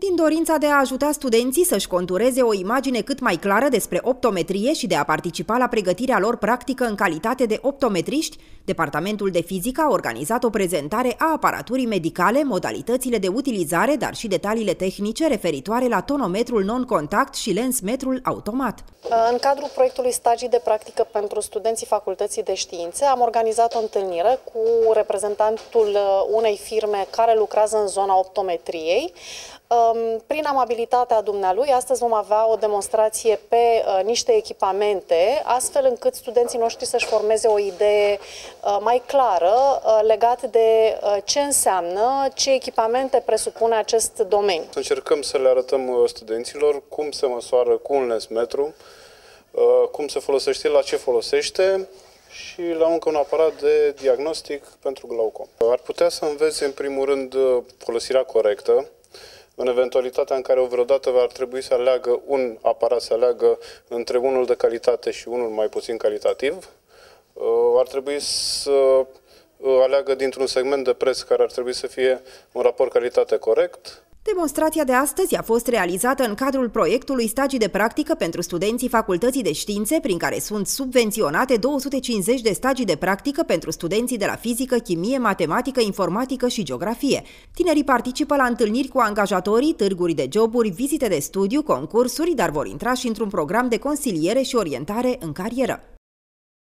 Din dorința de a ajuta studenții să-și contureze o imagine cât mai clară despre optometrie și de a participa la pregătirea lor practică în calitate de optometriști, Departamentul de Fizică a organizat o prezentare a aparaturii medicale, modalitățile de utilizare, dar și detaliile tehnice referitoare la tonometrul non-contact și lensmetrul automat. În cadrul proiectului Stagii de practică pentru studenții Facultății de Științe am organizat o întâlnire cu reprezentantul unei firme care lucrează în zona optometriei. Prin amabilitatea dumnealui, astăzi vom avea o demonstrație pe niște echipamente, astfel încât studenții noștri să-și formeze o idee mai clară legat de ce înseamnă, ce echipamente presupune acest domeniu. Încercăm să le arătăm studenților cum se măsoară cu un lensmetru, cum se folosește, la ce folosește și la încă un aparat de diagnostic pentru glaucom. Ar putea să învețe în primul rând folosirea corectă. În eventualitatea în care vreodată ar trebui să aleagă un aparat, să aleagă între unul de calitate și unul mai puțin calitativ, ar trebui să aleagă dintr-un segment de preț care ar trebui să fie un raport calitate corect. Demonstrația de astăzi a fost realizată în cadrul proiectului Stagii de practică pentru studenții Facultății de Științe, prin care sunt subvenționate 250 de stagii de practică pentru studenții de la fizică, chimie, matematică, informatică și geografie. Tinerii participă la întâlniri cu angajatorii, târguri de joburi, vizite de studiu, concursuri, dar vor intra și într-un program de consiliere și orientare în carieră.